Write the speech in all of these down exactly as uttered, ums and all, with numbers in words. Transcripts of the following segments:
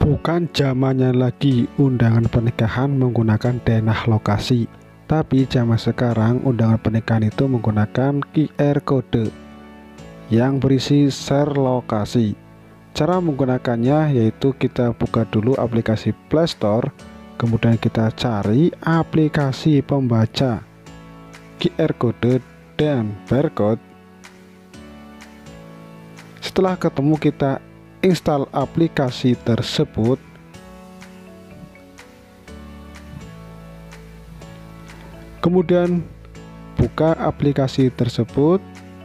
Bukan zamannya lagi undangan pernikahan menggunakan denah lokasi, tapi zaman sekarang undangan pernikahan itu menggunakan Q R code yang berisi share lokasi. Cara menggunakannya yaitu kita buka dulu aplikasi Play Store, kemudian kita cari aplikasi pembaca Q R code dan barcode. Setelah ketemu, kita install aplikasi tersebut. Kemudian buka aplikasi tersebut.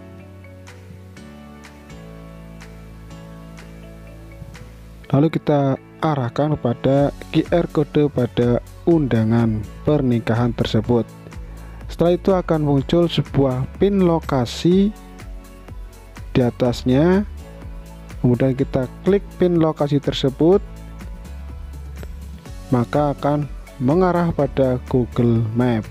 Lalu kita arahkan pada Q R code pada undangan pernikahan tersebut. Setelah itu akan muncul sebuah pin lokasi di atasnya. Kemudian kita klik pin lokasi tersebut, maka akan mengarah pada Google Map.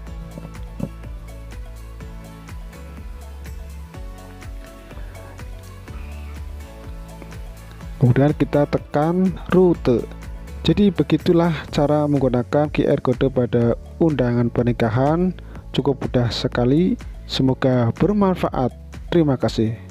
Kemudian kita tekan rute. Jadi begitulah cara menggunakan Q R code pada undangan pernikahan. Cukup mudah sekali. Semoga bermanfaat. Terima kasih.